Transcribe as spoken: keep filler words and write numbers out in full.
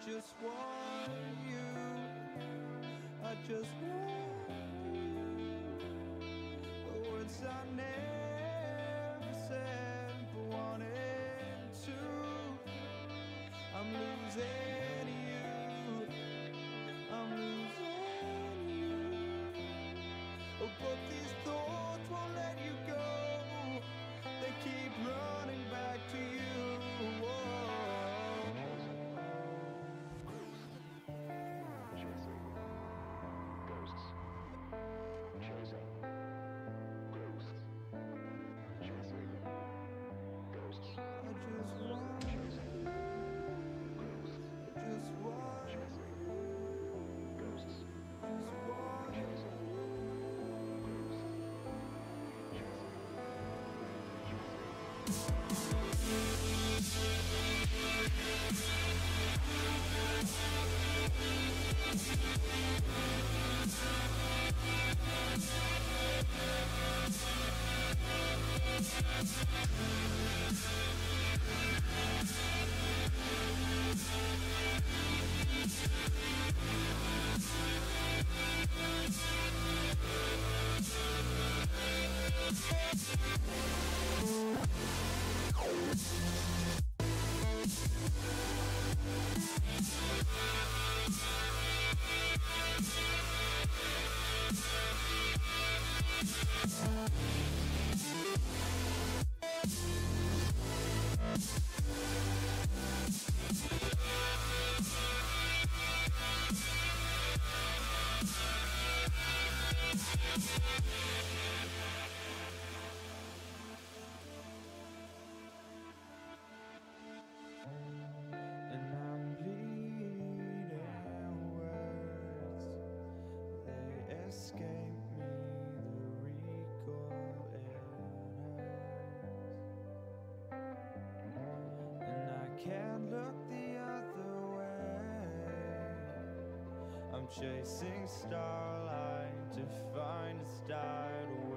just want you. I just want you. The words I never said but wanted to. I'm losing you. I'm losing you. Oh, but these thoughts won't let you go. They keep running back to you. Whoa. I just want you. I just want you. Just want you. And I'm bleeding words, they escape me, the recall enters. And I can't look the other way. I'm chasing starlight to find a star to